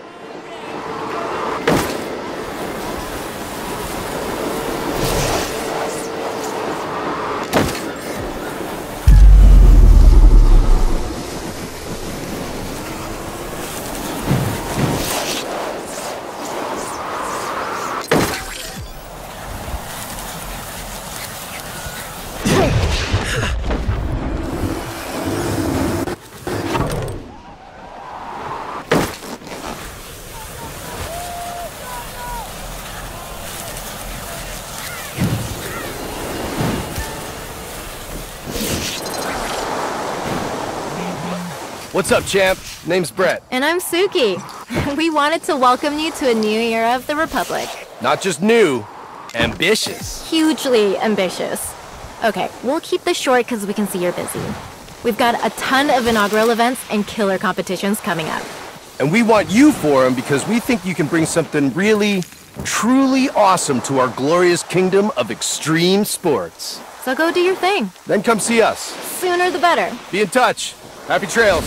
What's up, champ? Name's Brett. And I'm Suki. We wanted to welcome you to a new era of the Republic. Not just new, ambitious. Hugely ambitious. Okay, we'll keep this short because we can see you're busy. We've got a ton of inaugural events and killer competitions coming up. And we want you for them because we think you can bring something really, truly awesome to our glorious kingdom of extreme sports. So go do your thing. Then come see us. Sooner the better. Be in touch. Happy trails.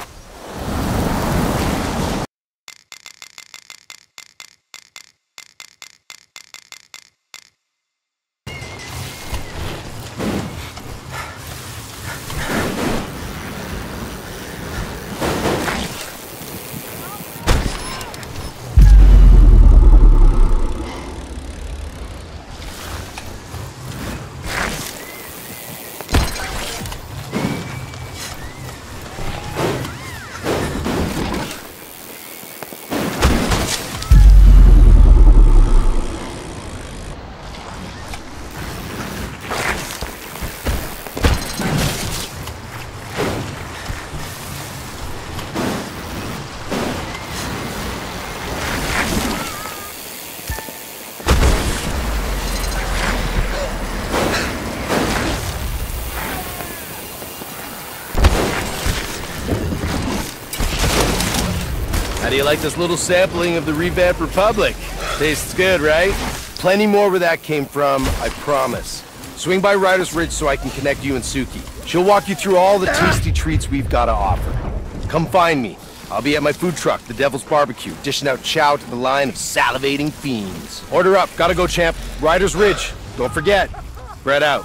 How do you like this little sampling of the revamped Republic? Tastes good, right? Plenty more where that came from, I promise. Swing by Riders Ridge so I can connect you and Suki. She'll walk you through all the tasty treats we've got to offer. Come find me. I'll be at my food truck, the Devil's Barbecue, dishing out chow to the line of salivating fiends. Order up. Gotta go, champ. Riders Ridge. Don't forget. Brett out.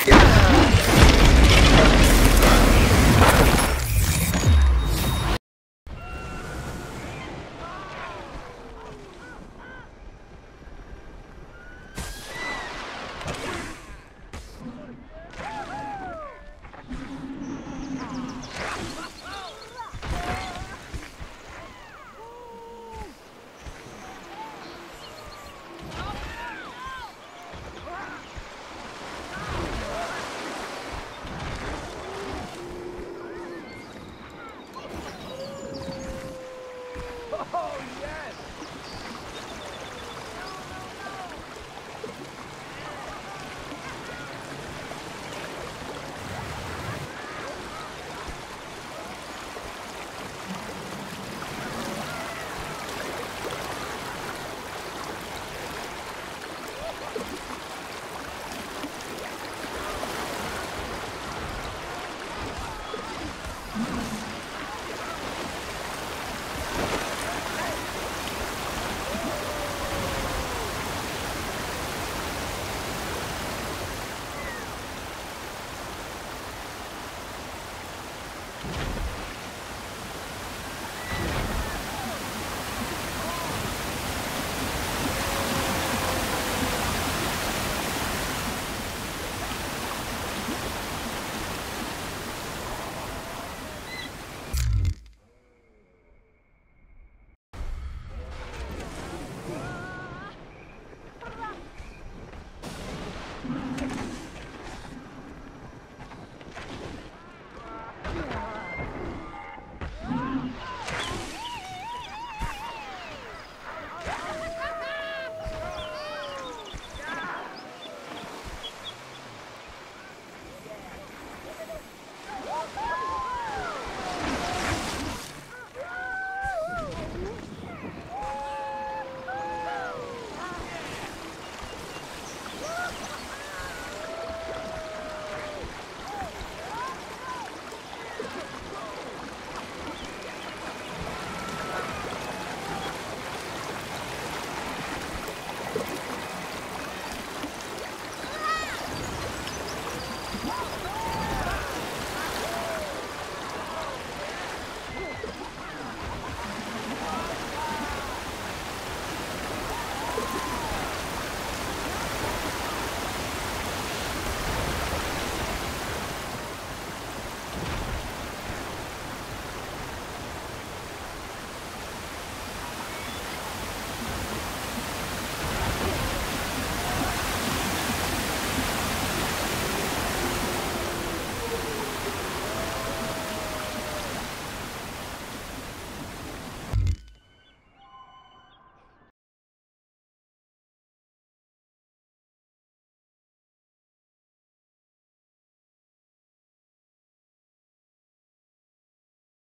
Whoa!